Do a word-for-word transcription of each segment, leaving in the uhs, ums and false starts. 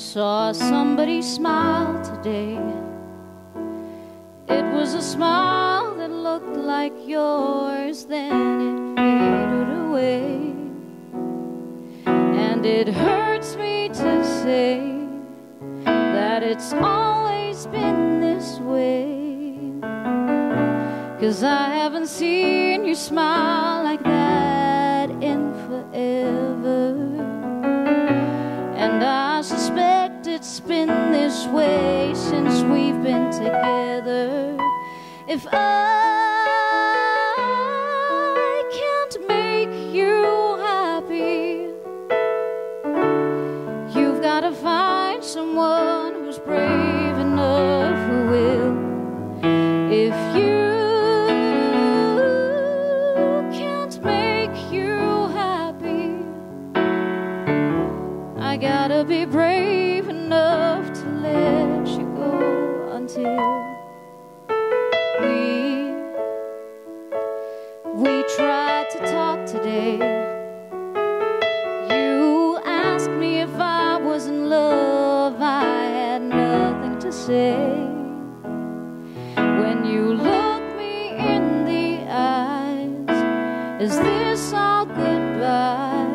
saw somebody smile today. It was a smile that looked like yours, then it faded away. And it hurts me to say that it's always been this way, 'cause I haven't seen you smile like that in forever. And I suspect it's been this way since we've been together. If I can't make you happy, you've got to find someone who's brave enough who will. If you can't make you happy, I gotta be brave enough to let you go until we we tried to talk today. You asked me if I was in love. I had nothing to say. When you looked me in the eyes, is this all goodbye?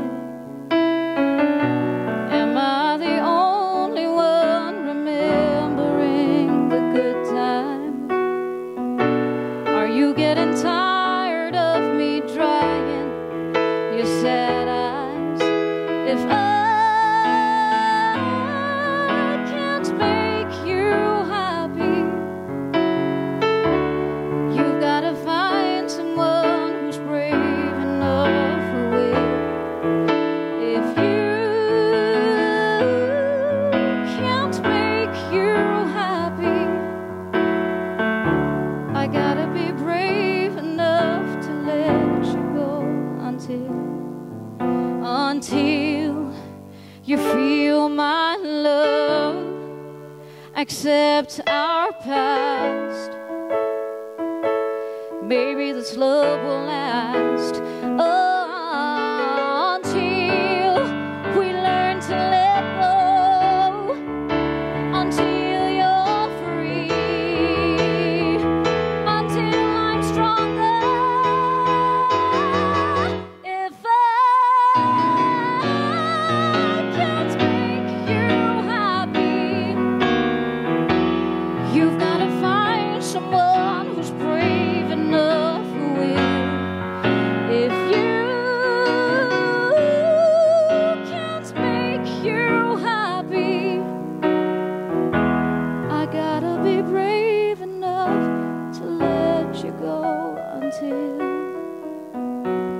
Am I the only one remembering the good times? Are you getting tired of me drying your sad eyes? If I can't make you happy, you've got to find someone who's brave enough who will. If you can't make you happy, I gotta be brave enough to let you go until until you feel my love, accept our past. Maybe this love will last oh, until we learn to let go, until you're free, until I'm stronger. If I can't make you happy, you've got to find someone who's brave enough who will. If you can't make you happy, I gotta be brave enough to let you go until